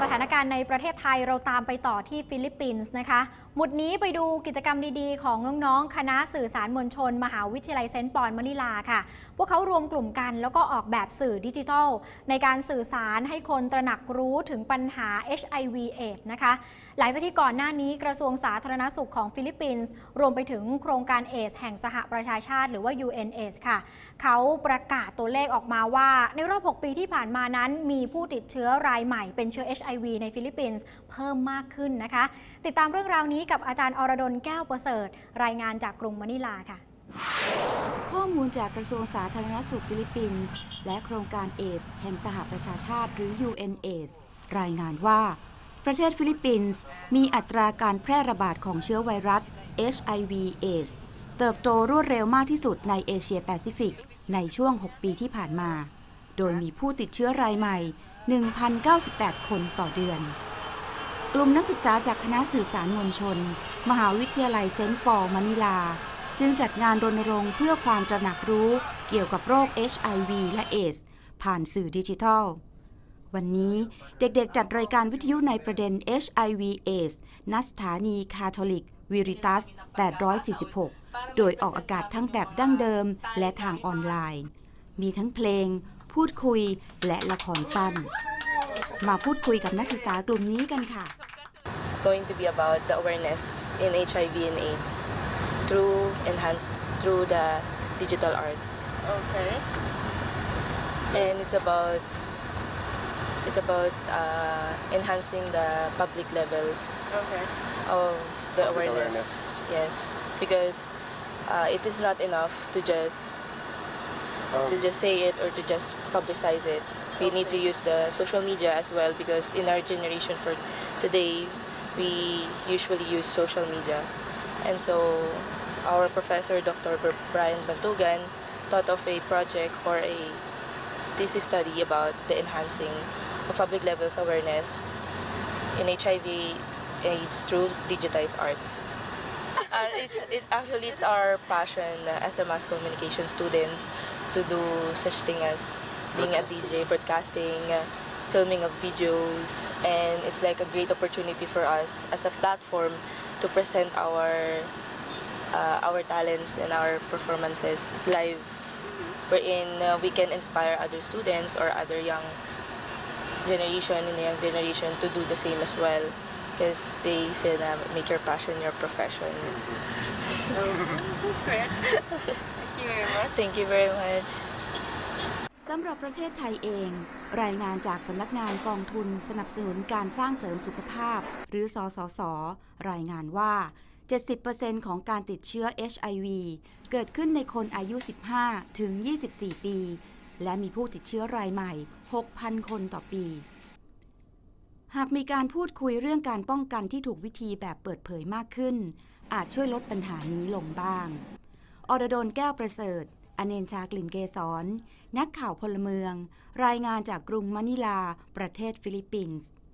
ถานการณ์ในประเทศไทยเราตามไปต่อที่ฟิลิปปินส์นะคะหมุดนี้ไปดูกิจกรรมดีๆของน้องๆคณะสื่อสารมวลชนมหาวิทยาลัยเซนต์ปอลมะนิลาค่ะพวกเขารวมกลุ่มกันแล้วก็ออกแบบสื่อดิจิทัลในการสื่อสารให้คนตระหนักรู้ถึงปัญหา HIV/AIDS นะคะหลังจากที่ก่อนหน้านี้กระทรวงสาธารณสุขของฟิลิปปินส์รวมไปถึงโครงการเอดส์แห่งสหประชาชาติหรือว่า UNAIDS ค่ะเขาประกาศตัวเลขออกมาว่าในรอบ6 ปีที่ผ่านมานั้นมีผู้ติดเชื้อรายใหม่เป็นเชื้อ HIV ในฟิลิปปินส์เพิ่มมากขึ้นนะคะติดตามเรื่องราวนี้กับอาจารย์อรดลแก้วประเสริฐรายงานจากกรุงมะนิลาค่ะข้อมูลจากกระทรวงสาธารณสุขฟิลิปปินส์และโครงการเอดส์แห่งสหประชาชาติหรือ UNAIDS รายงานว่าประเทศฟิลิปปินส์มีอัตราการแพร่ระบาดของเชื้อไวรัส HIV/AIDS เติบโตรวดเร็วมากที่สุดในเอเชียแปซิฟิกในช่วง 6 ปีที่ผ่านมาโดยมีผู้ติดเชื้อรายใหม่ 1,098 คนต่อเดือนกลุ่มนักศึกษาจากคณะสื่อสารมวลชนมหาวิทยาลัยเซนต์ปอลมะนิลาจึงจัดงานรณรงค์เพื่อความตระหนักรู้เกี่ยวกับโรค HIV และ AIDS ผ่านสื่อดิจิทัลวันนี้เด็กๆจัดรายการวิทยุในประเด็น HIV/AIDS ณ สถานีคาทอลิกวิริตัส 846 โดยออกอากาศทั้งแบบดั้งเดิมและทางออนไลน์มีทั้งเพลงพูดคุยและละครสั้นมาพูดคุยกับนักศึกษากลุ่มนี้กันค่ะ Going to be about the awareness in HIV and AIDS through the digital arts. Okay. And it's about enhancing the public levels of the awareness. Yes, because it is not enough to just say it or to just publicize it. We need to use the social media as well because in our generation for today, we usually use social media. And so our professor, Dr. Brian Bantugan, thought of a project or a thesis study about the enhancing of public levels awareness in HIV/AIDS through digitized arts. It's our passion as a mass communication students to do such thing as being a DJ, broadcasting, filming of videos, and it's like a great opportunity for us as a platform to present our talents and our performances live, wherein we can inspire other students or other young generation to do the same as well, because they said make your passion your profession. That's great. Thank you very much. Thank you very much. สำหรับประเทศไทยเองรายงานจากสำนักงานกองทุนสนับสนุนการสร้างเสริมสุขภาพหรือสสส.รายงานว่า 70% ของการติดเชื้อ HIV เกิดขึ้นในคนอายุ 15 ถึง 24 ปีและมีผู้ติดเชื้อรายใหม่ 6,000 คนต่อปีหากมีการพูดคุยเรื่องการป้องกันที่ถูกวิธีแบบเปิดเผยมากขึ้นอาจช่วยลดปัญหานี้ลงบ้างอรดลแก้วประเสริฐอเนนชากลิ่นเกษรนักข่าวพลเมืองรายงานจากกรุงมะนิลาประเทศฟิลิปปินส์